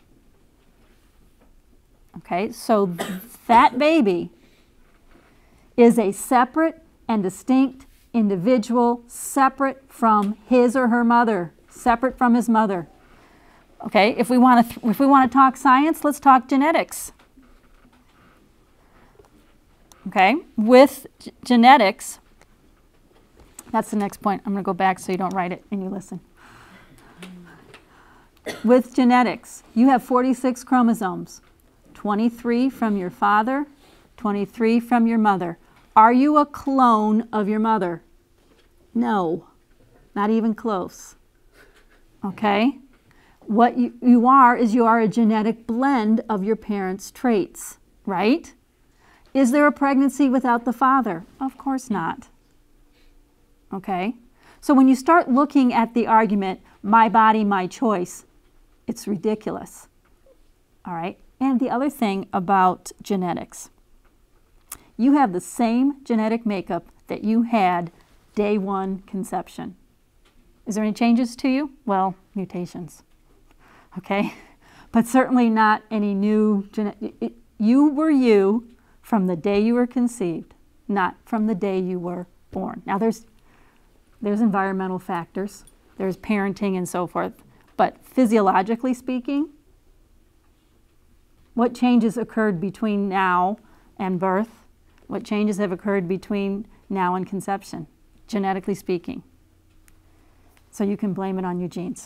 Okay? So that baby is a separate and distinct individual, separate from his or her mother, separate from his mother. Okay, if we want to, if we want to talk science, let's talk genetics. Okay, with genetics, that's the next point. I'm going to go back so you don't write it and you listen. With genetics, you have forty-six chromosomes, twenty-three from your father, twenty-three from your mother. Are you a clone of your mother? No, not even close. Okay? What you, you are is you are a genetic blend of your parents' traits, right? Is there a pregnancy without the father? Of course not. Okay? So when you start looking at the argument, my body, my choice, it's ridiculous. All right? And the other thing about genetics, you have the same genetic makeup that you had day one conception. Is there any changes to you? Well, mutations. Okay? But certainly not any new genetic. You were you from the day you were conceived, not from the day you were born. Now there's there's environmental factors, there's parenting and so forth, but physiologically speaking, what changes occurred between now and birth? What changes have occurred between now and conception, genetically speaking? So you can blame it on your genes.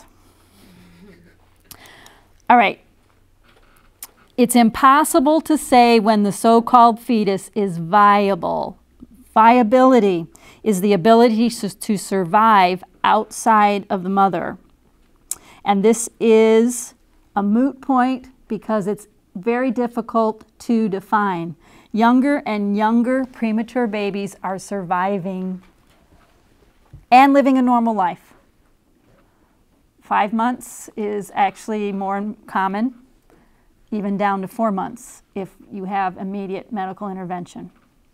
All right. It's impossible to say when the so-called fetus is viable. Viability is the ability to survive outside of the mother. And this is a moot point because it's very difficult to define. Younger and younger premature babies are surviving and living a normal life. Five months is actually more common, even down to four months if you have immediate medical intervention.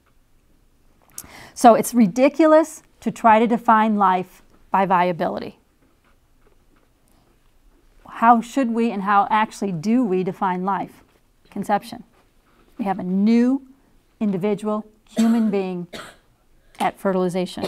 So it's ridiculous to try to define life by viability. How should we and how actually do we define life? Conception. We have a new individual human being at fertilization.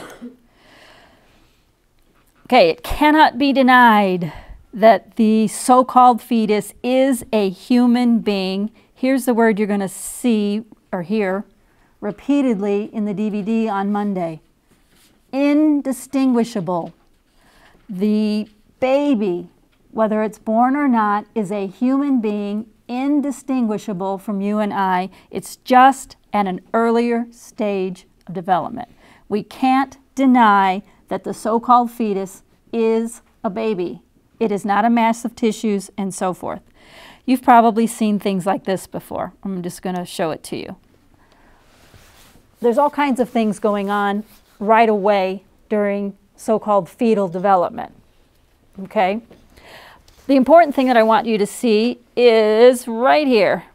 Okay, it cannot be denied that the so-called fetus is a human being. Here's the word you're going to see or hear repeatedly in the D V D on Monday. Indistinguishable. The baby, whether it's born or not, is a human being, indistinguishable from you and I. It's just at an earlier stage of development. We can't deny that the so-called fetus is a baby. It is not a mass of tissues and so forth. You've probably seen things like this before. I'm just going to show it to you. There's all kinds of things going on right away during so-called fetal development. Okay? The important thing that I want you to see is right here.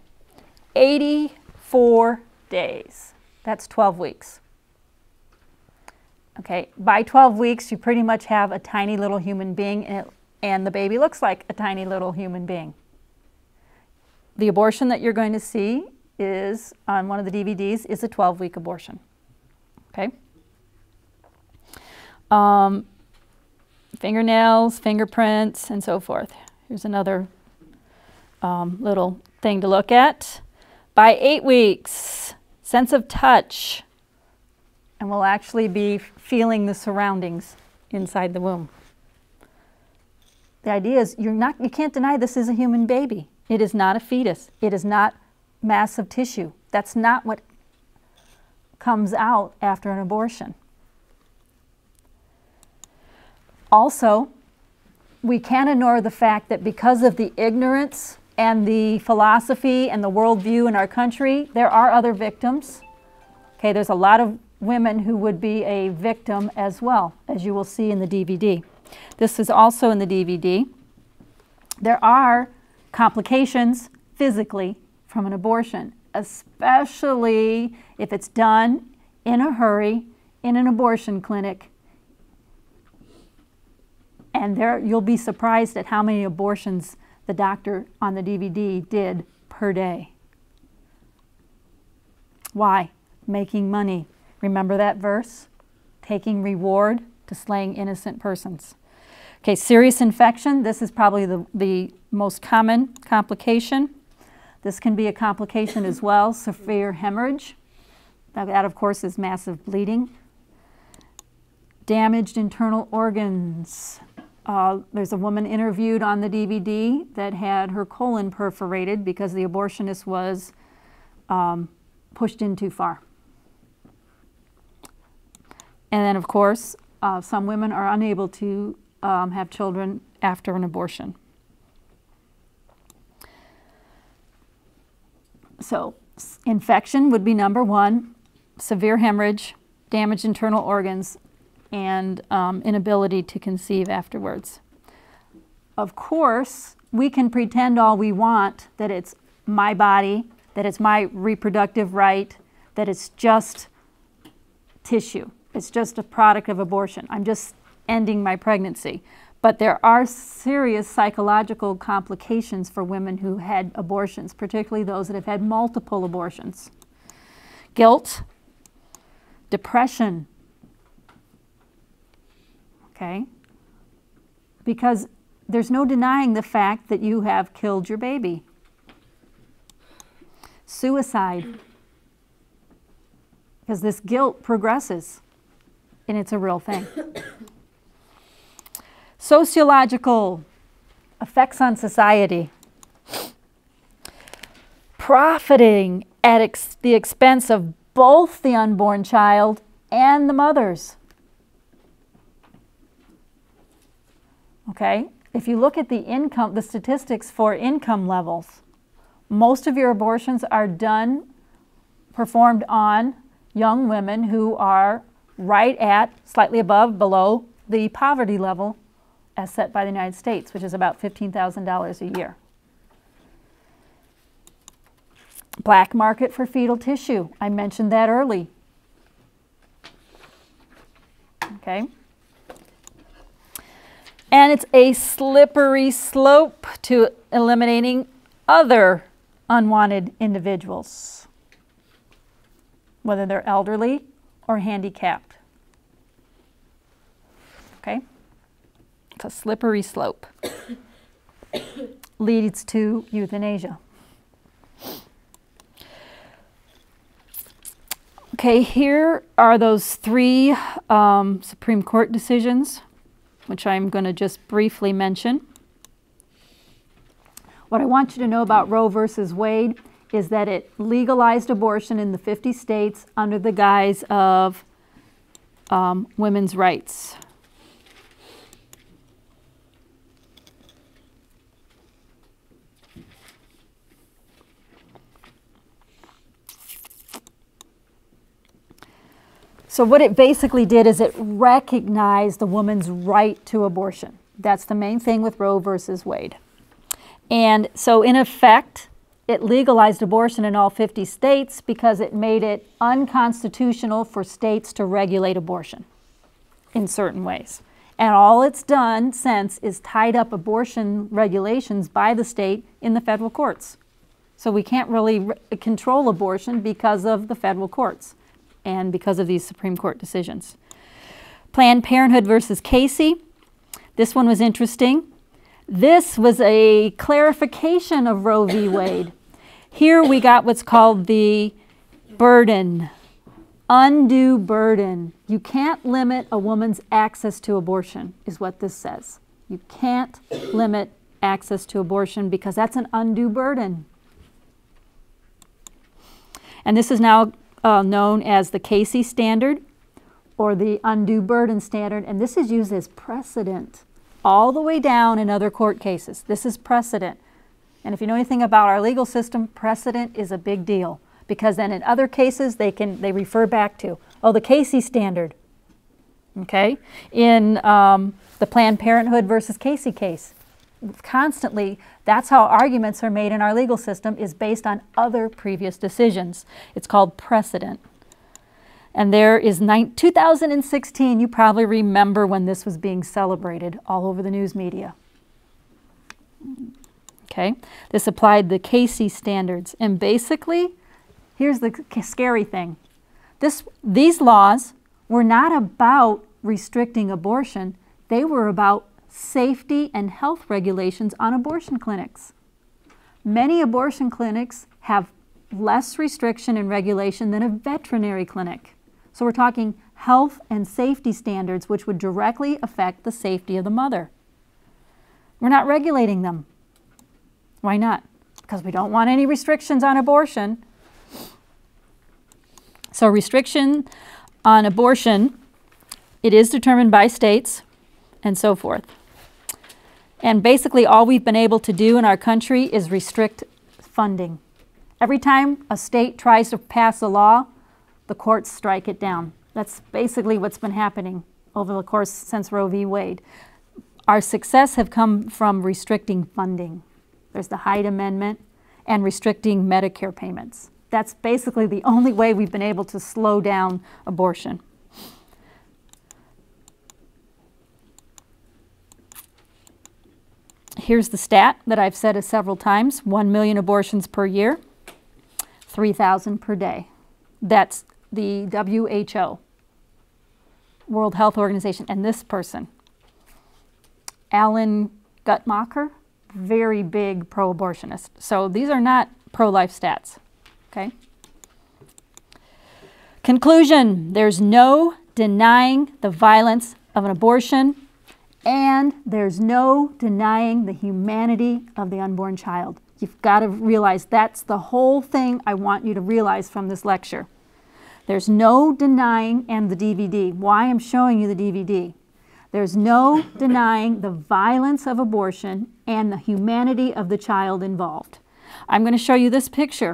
eighty-four days. That's twelve weeks. Okay, by twelve weeks, you pretty much have a tiny little human being, and, it, and the baby looks like a tiny little human being. The abortion that you're going to see is, on one of the D V Ds, is a twelve-week abortion. Okay? Um, fingernails, fingerprints, and so forth. Here's another um, little thing to look at. By eight weeks, sense of touch, and we'll actually be feeling the surroundings inside the womb. The idea is you're not, you can't deny this is a human baby. It is not a fetus. It is not massive tissue. That's not what comes out after an abortion. Also, we can't ignore the fact that because of the ignorance and the philosophy and the worldview in our country, there are other victims. Okay, there's a lot of women who would be a victim as well, as you will see in the D V D. This is also in the D V D. There are complications physically from an abortion, especially if it's done in a hurry in an abortion clinic. And there, you'll be surprised at how many abortions the doctor on the D V D did per day. Why? Making money. Remember that verse? Taking reward to slaying innocent persons. Okay, serious infection. This is probably the, the most common complication. This can be a complication as well, severe hemorrhage. That, that, of course, is massive bleeding. Damaged internal organs. Uh, there's a woman interviewed on the D V D that had her colon perforated because the abortionist was um, pushed in too far. And then, of course, uh, some women are unable to um, have children after an abortion. So, infection would be number one, severe hemorrhage, damaged internal organs, and um, inability to conceive afterwards. Of course, we can pretend all we want that it's my body, that it's my reproductive right, that it's just tissue. It's just a product of abortion. I'm just ending my pregnancy. But there are serious psychological complications for women who had abortions, particularly those that have had multiple abortions. Guilt, depression, okay? Because there's no denying the fact that you have killed your baby. Suicide, because this guilt progresses. And it's a real thing. Sociological effects on society. Profiting at ex the expense of both the unborn child and the mothers. Okay? If you look at the income, the statistics for income levels, Most of your abortions are done, performed on young women who are right at, slightly above, below the poverty level as set by the United States, which is about fifteen thousand dollars a year. Black market for fetal tissue. I mentioned that early. Okay. And it's a slippery slope to eliminating other unwanted individuals, whether they're elderly or handicapped. Okay? It's a slippery slope. Leads to euthanasia. Okay, here are those three um, Supreme Court decisions, which I'm going to just briefly mention. What I want you to know about Roe versus Wade is that it legalized abortion in the fifty states under the guise of um, women's rights. So what it basically did is it recognized the woman's right to abortion. That's the main thing with Roe versus Wade. And so in effect, it legalized abortion in all fifty states because it made it unconstitutional for states to regulate abortion in certain ways. And all it's done since is tied up abortion regulations by the state in the federal courts. So we can't really re- control abortion because of the federal courts and because of these Supreme Court decisions. Planned Parenthood versus Casey. This one was interesting. This was a clarification of Roe v. Wade. Here we got what's called the burden, undue burden. You can't limit a woman's access to abortion, is what this says. You can't limit access to abortion because that's an undue burden. And this is now uh, known as the Casey standard or the undue burden standard, and this is used as precedent all the way down in other court cases. This is precedent. And if you know anything about our legal system, precedent is a big deal because then in other cases they can they refer back to, oh, the Casey standard. Okay? In um, the Planned Parenthood versus Casey case, constantly, that's how arguments are made in our legal system is based on other previous decisions. It's called precedent. And there is two thousand sixteen, you probably remember when this was being celebrated all over the news media. Okay, this applied the Casey standards. And basically, here's the scary thing. This, these laws were not about restricting abortion. They were about safety and health regulations on abortion clinics. Many abortion clinics have less restriction and regulation than a veterinary clinic. So we're talking health and safety standards which would directly affect the safety of the mother. We're not regulating them. Why not? Because we don't want any restrictions on abortion. So restriction on abortion, it is determined by states and so forth. And basically all we've been able to do in our country is restrict funding. Every time a state tries to pass a law, the courts strike it down. That's basically what's been happening over the course since Roe v. Wade. Our success have come from restricting funding. There's the Hyde Amendment and restricting Medicare payments. That's basically the only way we've been able to slow down abortion. Here's the stat that I've said several times, one million abortions per year, three thousand per day. That's the W H O, World Health Organization, and this person, Alan Guttmacher, very big pro-abortionist. So these are not pro-life stats, okay? Conclusion, there's no denying the violence of an abortion, and there's no denying the humanity of the unborn child. You've got to realize that's the whole thing I want you to realize from this lecture. There's no denying, and the D V D. Why I'm showing you the D V D. There's no denying the violence of abortion and the humanity of the child involved. I'm going to show you this picture.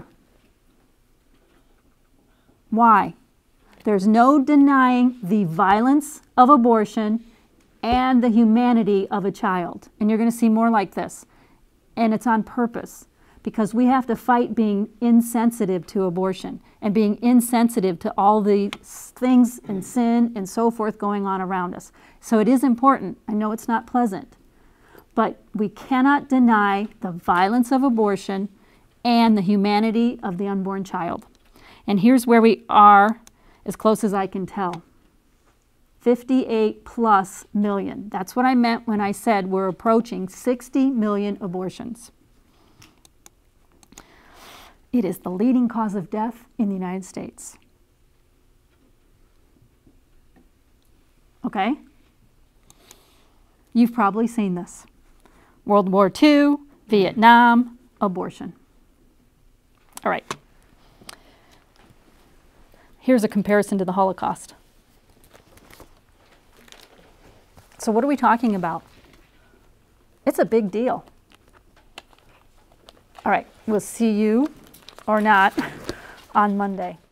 Why? There's no denying the violence of abortion and the humanity of a child. And you're going to see more like this. And it's on purpose, because we have to fight being insensitive to abortion and being insensitive to all the things and sin and so forth going on around us. So it is important. I know it's not pleasant, but we cannot deny the violence of abortion and the humanity of the unborn child. And here's where we are, as close as I can tell. fifty-eight plus million. That's what I meant when I said we're approaching sixty million abortions. It is the leading cause of death in the United States. Okay? You've probably seen this. World War Two, Vietnam, abortion. All right. Here's a comparison to the Holocaust. So what are we talking about? It's a big deal. All right, we'll see you, or not, on Monday.